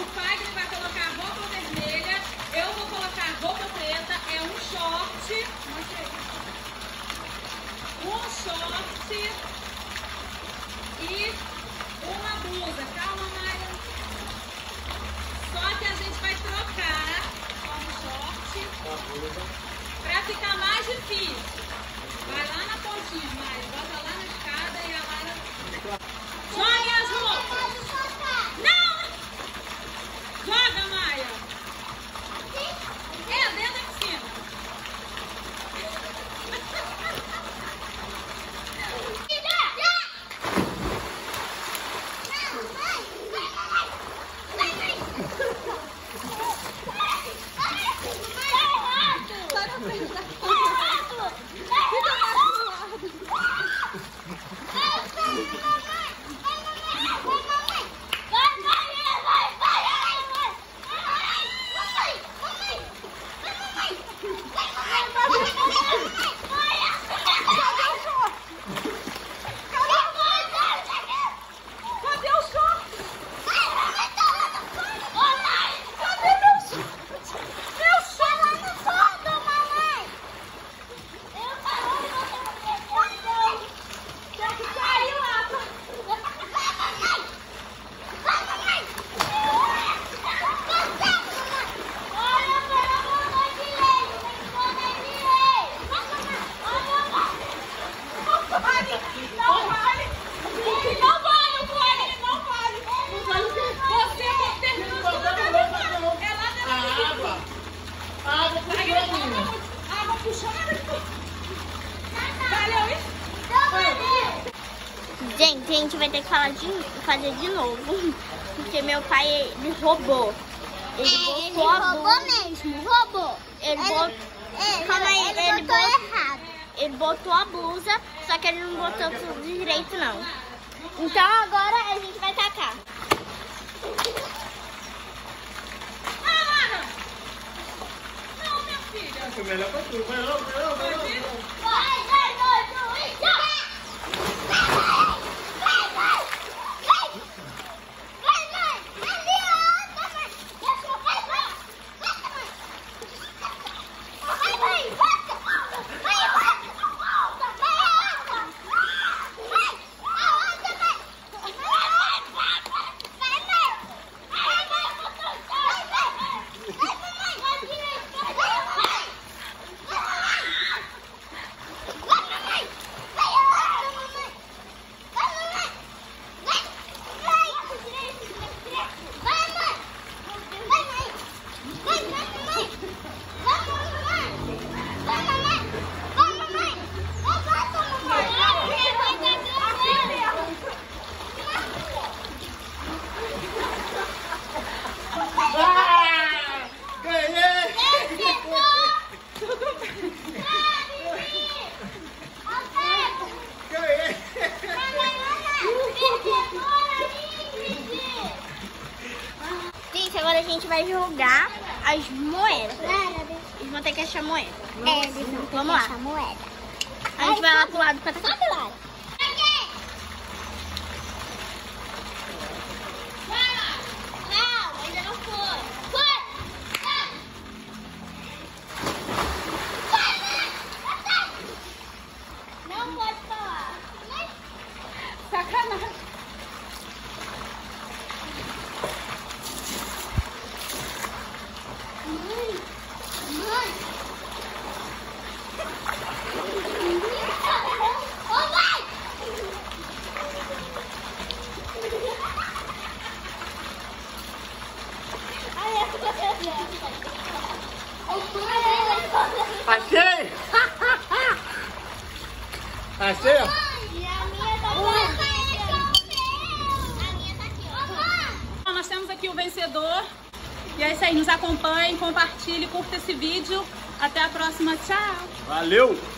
Fagner vai colocar a roupa vermelha, eu vou colocar a roupa preta, é um short e uma blusa. Calma, Maia. Só que a gente vai trocar o short pra ficar mais difícil. Vai lá na pontinha, Maia. Bota lá na escada e a Maia... Jogue as roupas. Não! Joga, Maia. É, dentro da piscina. Gente, a gente vai ter que fazer de novo, porque meu pai, ele roubou. Ele botou a blusa. Mesmo, roubou. Calma aí, ele botou a blusa, só que ele não botou tudo direito, não. Então agora a gente vai tacar. Não, minha filha. É melhor pra tu. Vai logo, vai logo, vai logo. Gente, agora a gente vai jogar as moedas. Eles vão ter que achar moeda. Vamos lá. A gente vai lá pro lado pra tacar. Achei! Achei, ó. Nós temos aqui o vencedor. E é isso aí, nos acompanhem, compartilhem, curta esse vídeo. Até a próxima, tchau! Valeu!